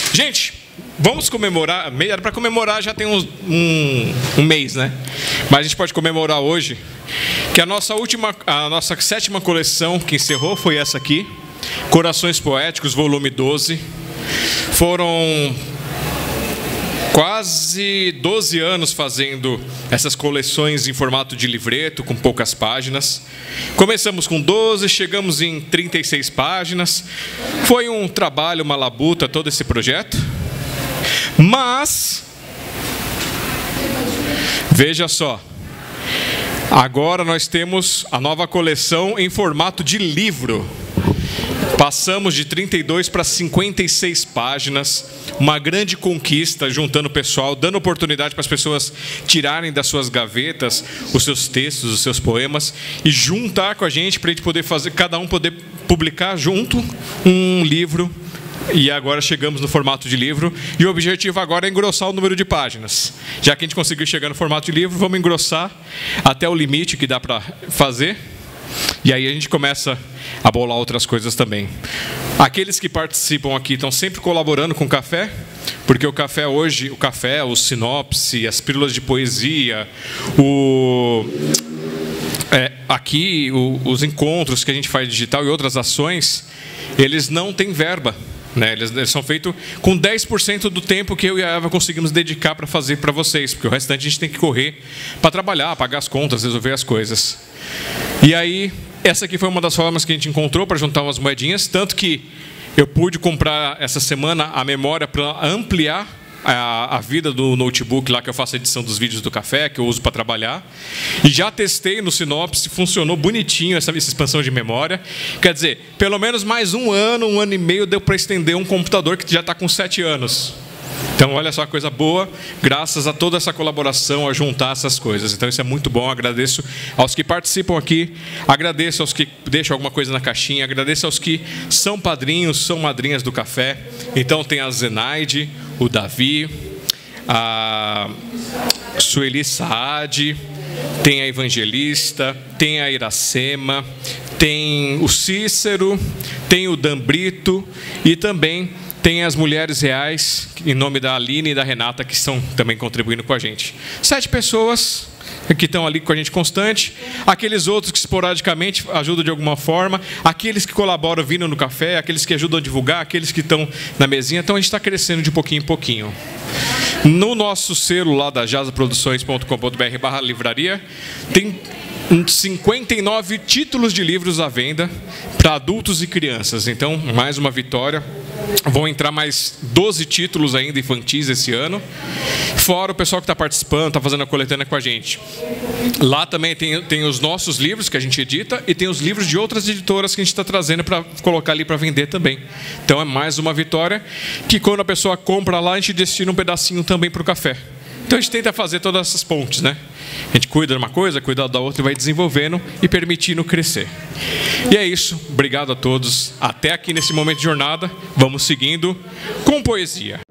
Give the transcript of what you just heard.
Gente, vamos comemorar. Era para comemorar já tem um mês, né? Mas a gente pode comemorar hoje que a nossa 7ª coleção que encerrou foi essa aqui, Corações Poéticos, volume 12. Foram quase 12 anos fazendo essas coleções em formato de livreto, com poucas páginas. Começamos com 12, chegamos em 36 páginas. Foi um trabalho, uma labuta, todo esse projeto. Mas, veja só, agora nós temos a nova coleção em formato de livro. Passamos de 32 para 56 páginas, uma grande conquista, juntando o pessoal, dando oportunidade para as pessoas tirarem das suas gavetas os seus textos, os seus poemas, e juntar com a gente para a gente poder fazer, cada um poder publicar junto um livro. E agora chegamos no formato de livro, e o objetivo agora é engrossar o número de páginas. Já que a gente conseguiu chegar no formato de livro, vamos engrossar até o limite que dá para fazer. E aí a gente começa a bolar outras coisas também. Aqueles que participam aqui estão sempre colaborando com o café, porque o café hoje, o sinopse, as pílulas de poesia, os encontros que a gente faz digital e outras ações, eles não têm verba, né? Eles são feitos com 10% do tempo que eu e a Eva conseguimos dedicar para fazer para vocês, porque o restante a gente tem que correr para trabalhar, pagar as contas, resolver as coisas. E aí, essa aqui foi uma das formas que a gente encontrou para juntar umas moedinhas, tanto que eu pude comprar essa semana a memória para ampliar a vida do notebook lá que eu faço a edição dos vídeos do café, que eu uso para trabalhar. E já testei no Sinopse, funcionou bonitinho essa expansão de memória. Quer dizer, pelo menos mais um ano e meio deu para estender um computador que já está com 7 anos. Então, olha só a coisa boa, graças a toda essa colaboração, a juntar essas coisas. Então, isso é muito bom. Agradeço aos que participam aqui, agradeço aos que deixam alguma coisa na caixinha, agradeço aos que são padrinhos, são madrinhas do café. Então, tem a Zenaide, o Davi, a Sueli Saad, tem a Evangelista, tem a Iracema, tem o Cícero, tem o Dan Brito e também tem as Mulheres Reais, em nome da Aline e da Renata, que estão também contribuindo com a gente. 7 pessoas que estão ali com a gente constante, aqueles outros que esporadicamente ajudam de alguma forma, aqueles que colaboram vindo no café, aqueles que ajudam a divulgar, aqueles que estão na mesinha. Então a gente está crescendo de pouquinho em pouquinho. No nosso selo lá da jazaproduções.com.br/livraria tem 59 títulos de livros à venda para adultos e crianças. Então, mais uma vitória. Vão entrar mais 12 títulos ainda infantis esse ano. Fora o pessoal que está participando, está fazendo a coletânea com a gente. Lá também tem os nossos livros que a gente edita e tem os livros de outras editoras que a gente está trazendo para colocar ali para vender também. Então, é mais uma vitória que quando a pessoa compra lá, a gente destina um pedacinho também para o café. Então a gente tenta fazer todas essas pontes, né? A gente cuida de uma coisa, cuida da outra e vai desenvolvendo e permitindo crescer. E é isso. Obrigado a todos. Até aqui nesse momento de jornada. Vamos seguindo com poesia.